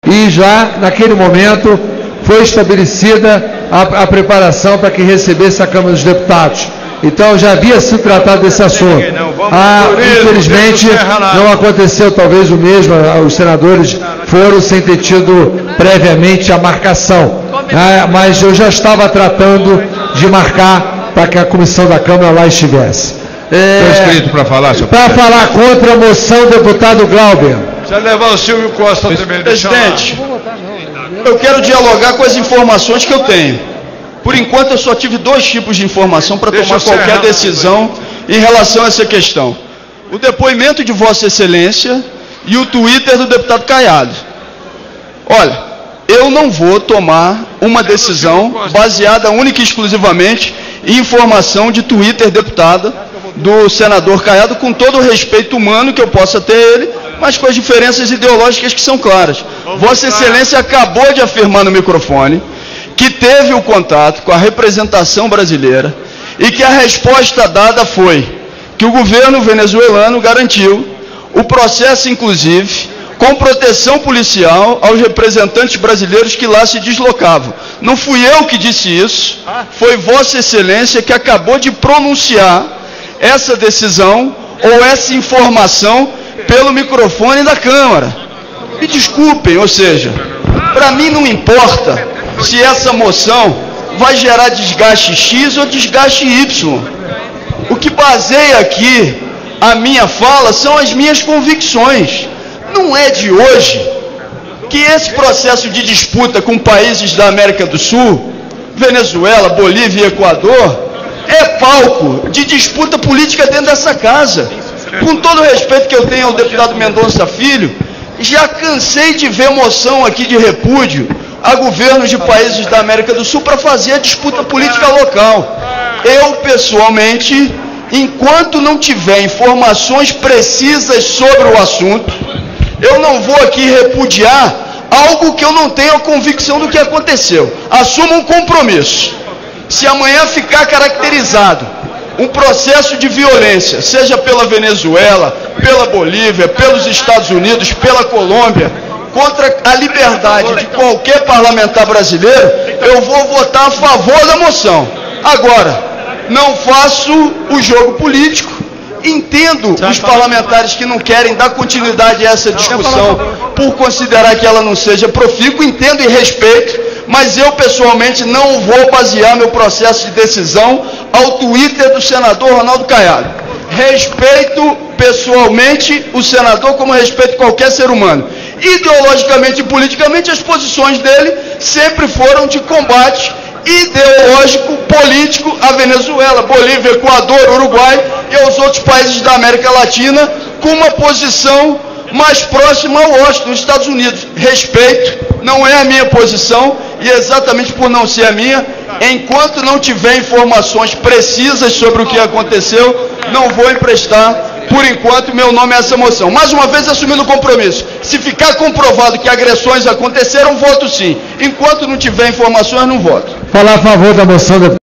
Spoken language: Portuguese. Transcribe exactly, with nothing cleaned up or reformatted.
E já, naquele momento, foi estabelecida a, a preparação para que recebesse a Câmara dos Deputados. Então, já havia sido tratado desse assunto. Ah, infelizmente, não aconteceu talvez o mesmo, os senadores foram sem ter tido previamente a marcação. Ah, mas eu já estava tratando de marcar para que a comissão da Câmara lá estivesse. Estou inscrito para falar, senhor Para falar contra a moção, deputado Glauber. Precisa levar o Silvio Costa também. Presidente, eu quero dialogar com as informações que eu tenho. Por enquanto, eu só tive dois tipos de informação para tomar qualquer decisão em relação a essa questão. O depoimento de Vossa Excelência e o Twitter do deputado Caiado. Olha, eu não vou tomar uma decisão baseada única e exclusivamente em informação de Twitter deputada do senador Caiado, com todo o respeito humano que eu possa ter ele, mas com as diferenças ideológicas que são claras. Vossa Excelência acabou de afirmar no microfone que teve o contato com a representação brasileira e que a resposta dada foi que o governo venezuelano garantiu o processo, inclusive, com proteção policial aos representantes brasileiros que lá se deslocavam. Não fui eu que disse isso, foi Vossa Excelência que acabou de pronunciar essa decisão ou essa informação pelo microfone da Câmara. Me desculpem, ou seja, para mim não importa se essa moção vai gerar desgaste X ou desgaste Y. O que baseia aqui a minha fala são as minhas convicções. Não é de hoje que esse processo de disputa com países da América do Sul, Venezuela, Bolívia e Equador, é palco de disputa política dentro dessa casa. Com todo o respeito que eu tenho ao deputado Mendonça Filho, já cansei de ver moção aqui de repúdio a governos de países da América do Sul para fazer a disputa política local. Eu, pessoalmente, enquanto não tiver informações precisas sobre o assunto, eu não vou aqui repudiar algo que eu não tenho a convicção do que aconteceu. Assumo um compromisso. Se amanhã ficar caracterizado um processo de violência, seja pela Venezuela, pela Bolívia, pelos Estados Unidos, pela Colômbia, contra a liberdade de qualquer parlamentar brasileiro, eu vou votar a favor da moção. Agora, não faço o jogo político, entendo os parlamentares que não querem dar continuidade a essa discussão por considerar que ela não seja profícua, entendo e respeito, mas eu pessoalmente não vou basear meu processo de decisão ao Twitter do senador Ronaldo Caiado. Respeito pessoalmente o senador como respeito qualquer ser humano. Ideologicamente e politicamente, as posições dele sempre foram de combate ideológico, político à Venezuela, Bolívia, Equador, Uruguai e aos outros países da América Latina, com uma posição mais próxima ao Washington, nos Estados Unidos. Respeito, não é a minha posição, e exatamente por não ser a minha, enquanto não tiver informações precisas sobre o que aconteceu, não vou emprestar, por enquanto, meu nome a essa moção. Mais uma vez, assumindo o compromisso. Se ficar comprovado que agressões aconteceram, voto sim. Enquanto não tiver informações, não voto. Falar a favor da moção, deputado.